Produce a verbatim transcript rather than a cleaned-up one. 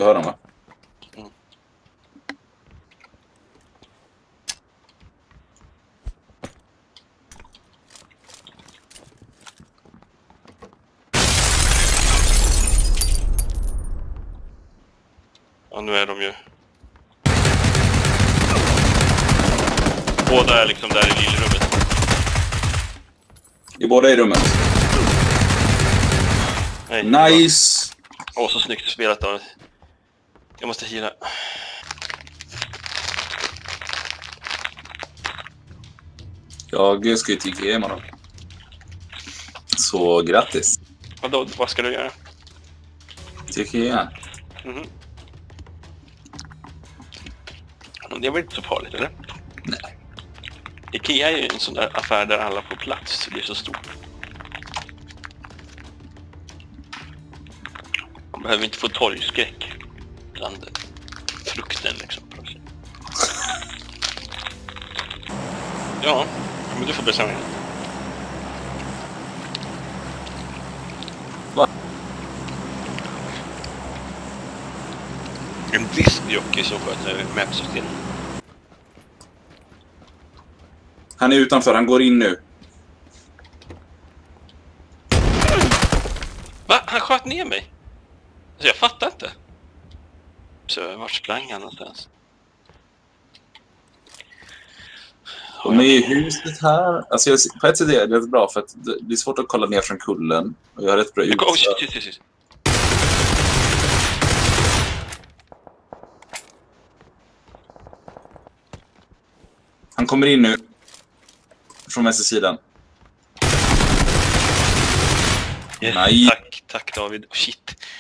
Du hör dem, va? Mm. Ja, nu är de ju... Båda är liksom där i lillrummet. I båda i rummet. Nej, Nice! Åh, så snyggt spelat då. Jag måste hila. Jag ska ju till G imorgon. Så grattis. Vadå, vad ska du göra? Till G. Mhm. Det var inte så farligt, eller? Nej. Ikea är ju en sån där affär där alla får plats, så det är så stort. Man behöver inte få torgskräck bland frukten, liksom. Ja, men du får bestämma. Va? En diskjockey som sköter mapsystem. Han är utanför, han går in nu. Va? Han sköt ner mig? Alltså jag fattar inte. Så vart sprang han någonstans? De är i huset här. Alltså jag, på ett sätt är det bra för att det är svårt att kolla ner från kullen. Och jag har rätt bra utsikt. Oh, shit, shit, shit, shit. Han kommer in nu. Från vänstersidan. Yes, Nej. tack, tack David. Oh, shit.